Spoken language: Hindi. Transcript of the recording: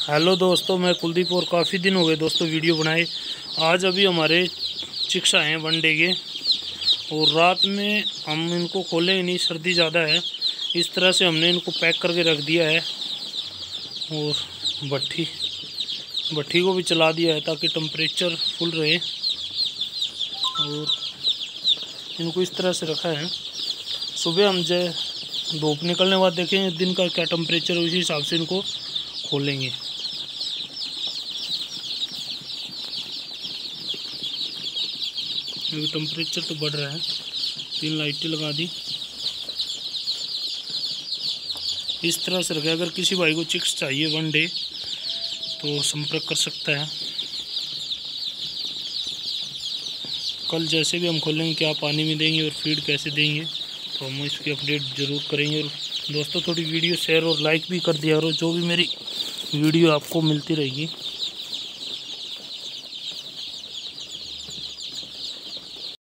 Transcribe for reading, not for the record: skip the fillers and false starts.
हेलो दोस्तों, मैं कुलदीप और काफ़ी दिन हो गए दोस्तों वीडियो बनाए। आज अभी हमारे चिक्स आए हैं वनडे के और रात में हम इनको खोलेंगे नहीं, सर्दी ज़्यादा है, इस तरह से हमने इनको पैक करके रख दिया है और भट्ठी को भी चला दिया है ताकि टेम्परेचर फुल रहे। और इनको इस तरह से रखा है। सुबह हम जो धूप निकलने के बाद देखेंगे दिन का क्या टेम्परेचर है, उसी हिसाब से इनको खोलेंगे। क्योंकि टेम्परेचर तो बढ़ रहा है। 3 लाइटें लगा दी। इस तरह से रखें। अगर किसी भाई को चिक्स चाहिए वनडे तो संपर्क कर सकता है। कल जैसे भी हम खोलेंगे, क्या पानी में देंगे और फीड कैसे देंगे, तो हम इसकी अपडेट ज़रूर करेंगे। और दोस्तों थोड़ी वीडियो शेयर और लाइक भी कर दिया करो, जो भी मेरी वीडियो आपको मिलती रहेगी।